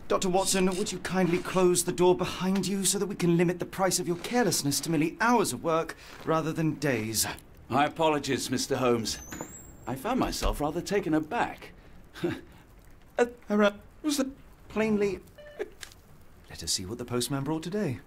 Dr. Watson, would you kindly close the door behind you so that we can limit the price of your carelessness to merely hours of work rather than days? My apologies, Mr. Holmes. I found myself rather taken aback. Was that plainly... Let us see what the postman brought today.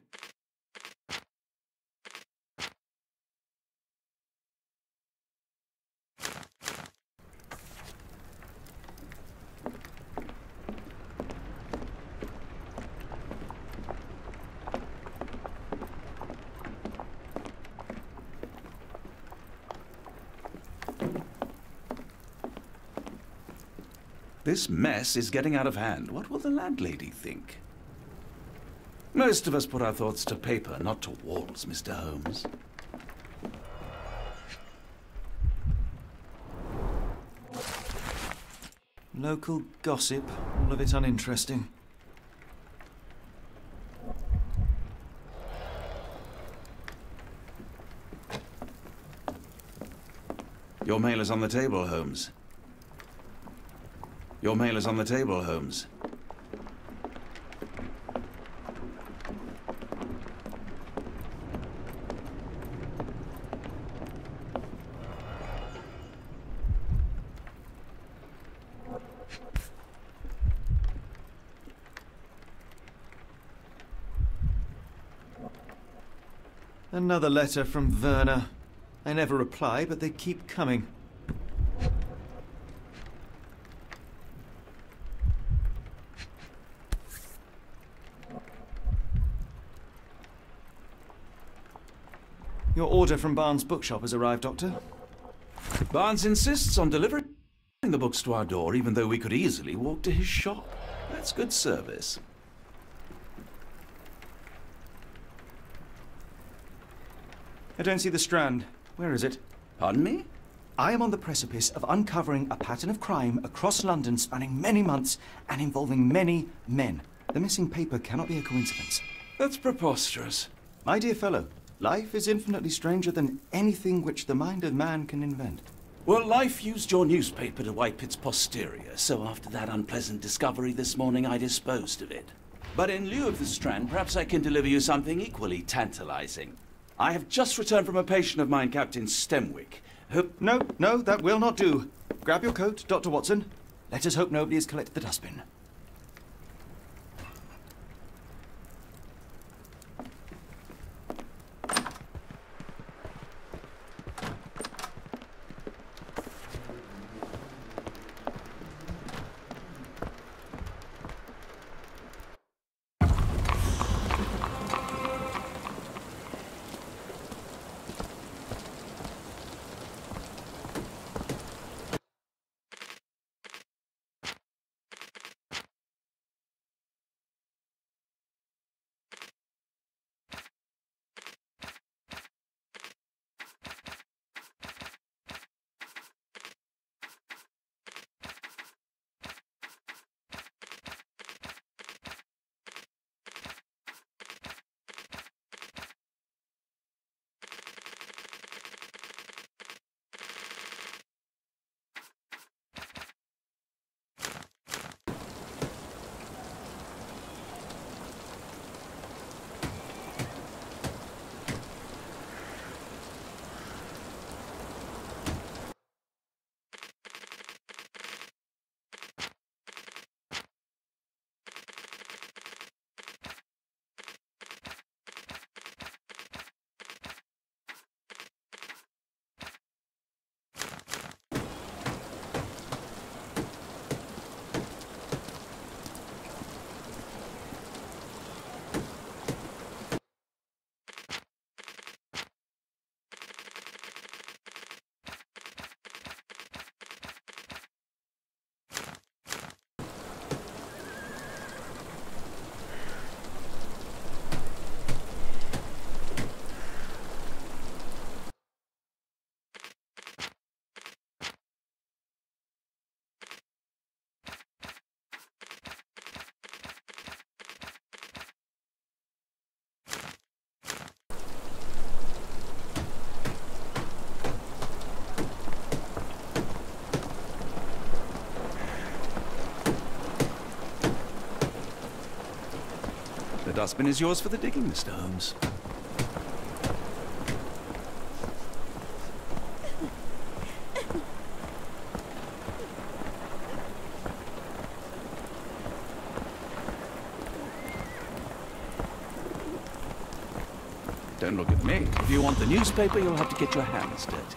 This mess is getting out of hand. What will the landlady think? Most of us put our thoughts to paper, not to walls, Mr. Holmes. Local gossip, all of it uninteresting. Your mail is on the table, Holmes. Your mail is on the table, Holmes. Another letter from Werner. I never reply, but they keep coming. Your order from Barnes' bookshop has arrived, Doctor. Barnes insists on delivering the books to our door, even though we could easily walk to his shop. That's good service. I don't see the Strand. Where is it? Pardon me? I am on the precipice of uncovering a pattern of crime across London spanning many months and involving many men. The missing paper cannot be a coincidence. That's preposterous. My dear fellow, life is infinitely stranger than anything which the mind of man can invent. Well, life used your newspaper to wipe its posterior, so after that unpleasant discovery this morning, I disposed of it. But in lieu of the Strand, perhaps I can deliver you something equally tantalizing. I have just returned from a patient of mine, Captain Stemwick, who... No, that will not do. Grab your coat, Dr. Watson. Let us hope nobody has collected the dustbin. The dustbin is yours for the digging, Mr. Holmes. Don't look at me. If you want the newspaper, you'll have to get your hands dirty.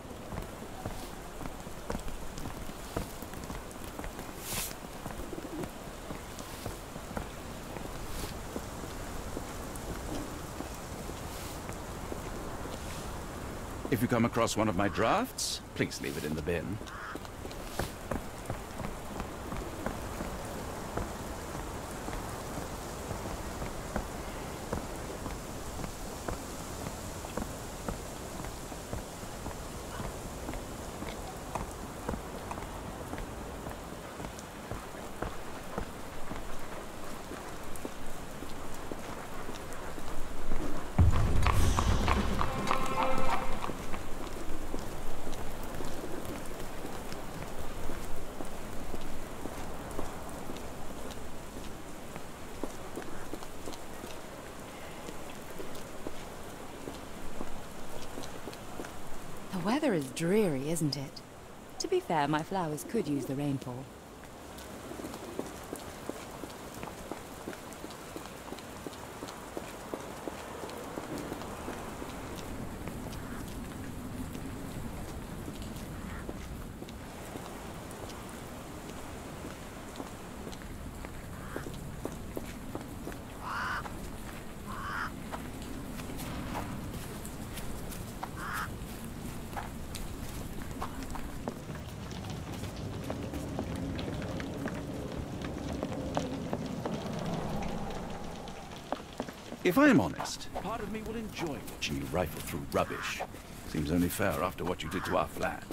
If you come across one of my drafts, please leave it in the bin. The weather is dreary, isn't it? To be fair, my flowers could use the rainfall. If I'm honest, part of me will enjoy watching you rifle through rubbish. Seems only fair after what you did to our flat.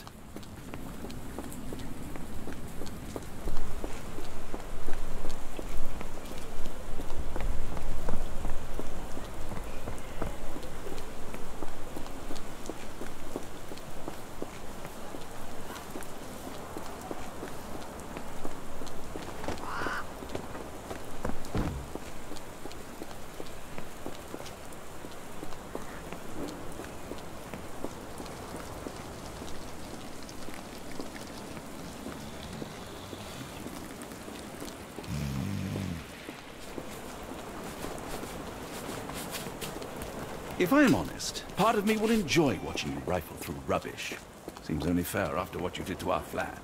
If I'm honest, part of me will enjoy watching you rifle through rubbish. Seems only fair after what you did to our flat.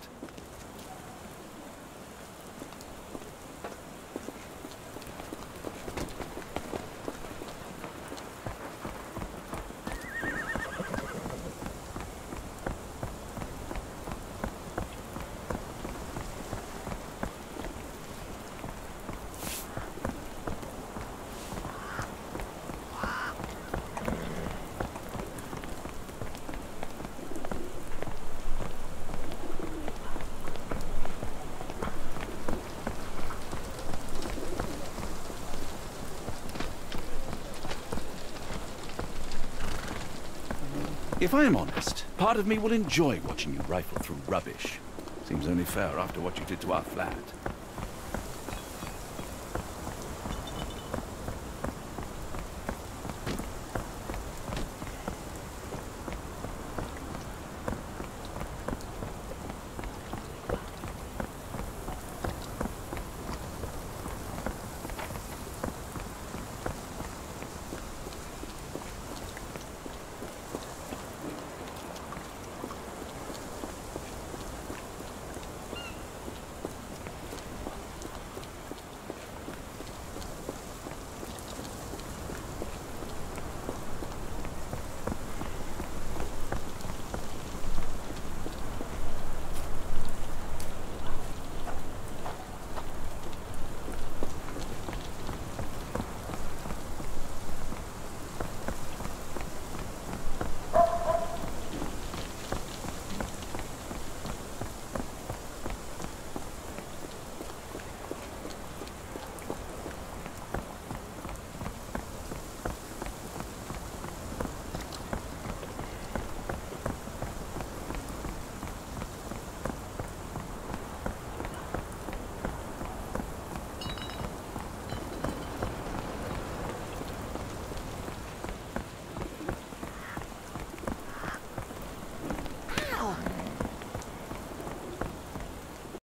If I'm honest, part of me will enjoy watching you rifle through rubbish. Seems only fair after what you did to our flat.